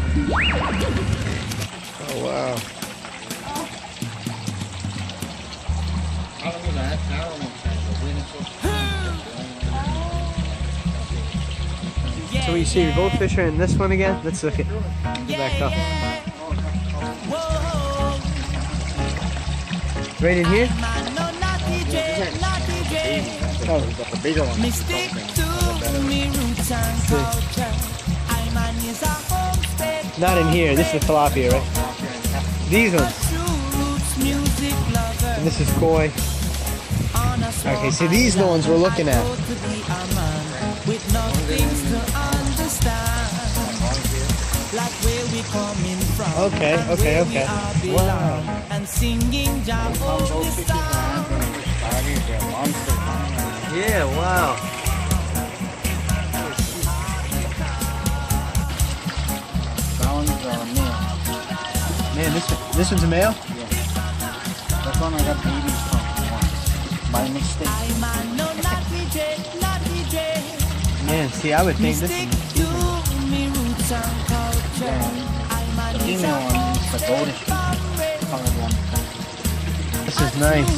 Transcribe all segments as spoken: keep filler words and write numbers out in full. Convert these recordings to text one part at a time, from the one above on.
Oh wow. So you see your goldfish are in this one again? Let's look at go back up. Right in here? Oh, we got the bigger one. Not in here. This is the tilapia, right? These ones. And this is koi. Okay, see these are the ones we're looking at. Okay, okay, okay. Wow. Yeah, wow. Man, this one, this one's a male? Yeah. That one I got babies from once. By mistake. Man, see, I would think this is... Yeah. The female one is the goldish colored one. This is nice.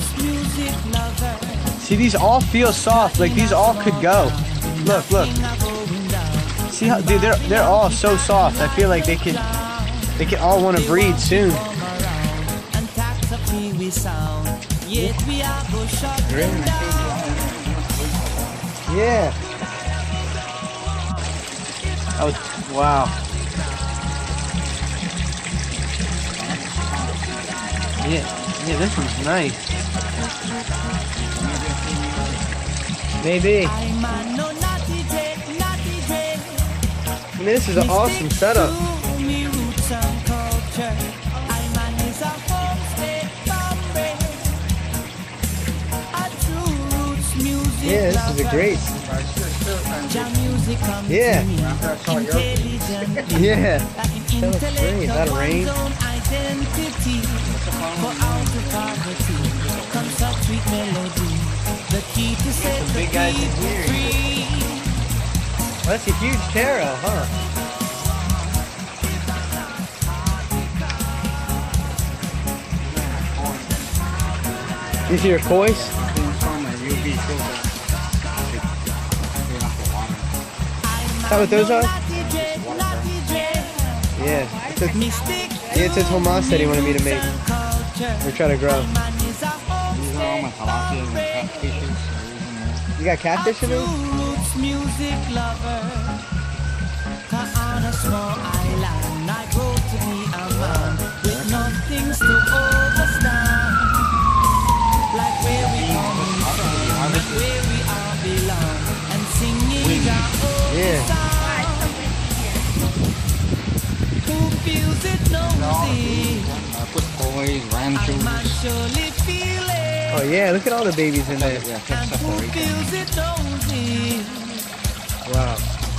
See, these all feel soft. Like, these all could go. Look, look. See how, dude, they're, they're all so soft. I feel like they could... They can all want to breed soon. Yeah. Oh, wow. Yeah, yeah, this one's nice. Maybe. I mean, this is an awesome setup. Yeah, this is a great. Yeah. Yeah. That looks great. Is that a rain? Some big guys in here. Well, that's a huge taro, huh? These are your kois? Is that what those are? Yeah. It's a, yeah, it's a Tomas said he wanted me to make. We're trying to grow. These are all my tilapias and catfishes. You got catfish in those? Yeah. Oh yeah, look at all the babies in there. Wow.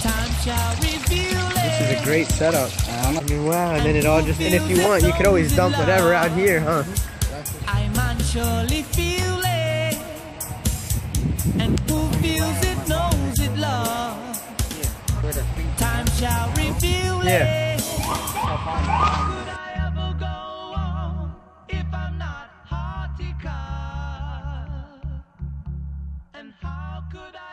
This is a great setup. I mean, wow, and then it all just, and if you want, you could always dump whatever out here, huh? And who feels it knows it, love. Time shall reveal it. How could I ever go on if I'm not Hartica? And how could I